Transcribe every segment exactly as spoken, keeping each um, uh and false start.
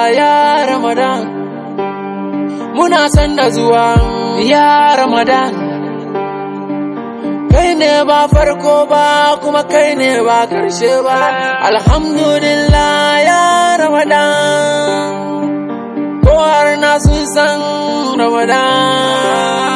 ya Ramadan. Muna san da zuwa ya Ramadan. Kai ne ba farko ba kuma kai ne ba karshe ba. Alhamdulillah ya Ramadan. Ko har na sun san Ramadan.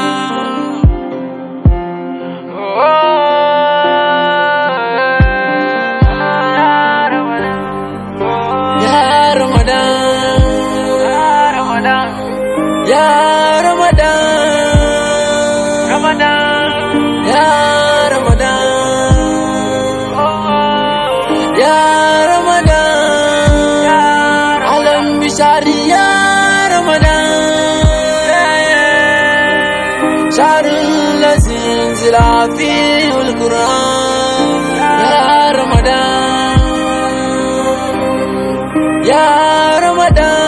Ya Ramadan, Ramadan, Ya Ramadan, Ya Ramadan, Alam bishari Ya Ramadan, Shahrul lazi unzila fihil Qur'an. Ya Ramadan, Ya Ramadan.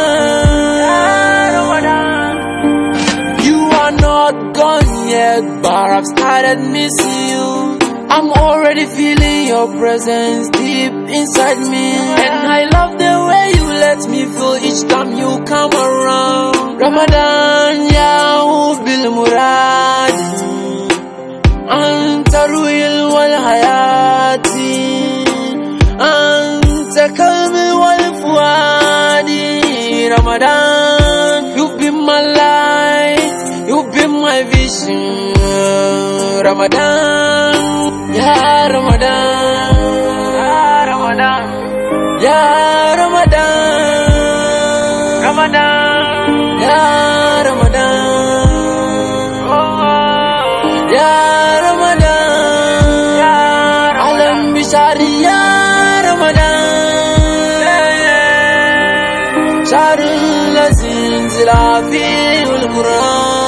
Gone yet, but I've started missing you. I'm already feeling your presence deep inside me, and I love the way you let me feel each time you come around. Ramadan ya bil murad, anta ruhil wal hayati, anta kalbi wal fuadi. Ramadan, you've been my light, you've been my vision. Ramadan, Ya Ramadan, Ya Ramadan, Ya Ramadan, Ramadan, Ya Ramadan, Ya Ramadan, Alam bishari Ya Ramadan, Shahrul lazi unzila fihil Qur'an.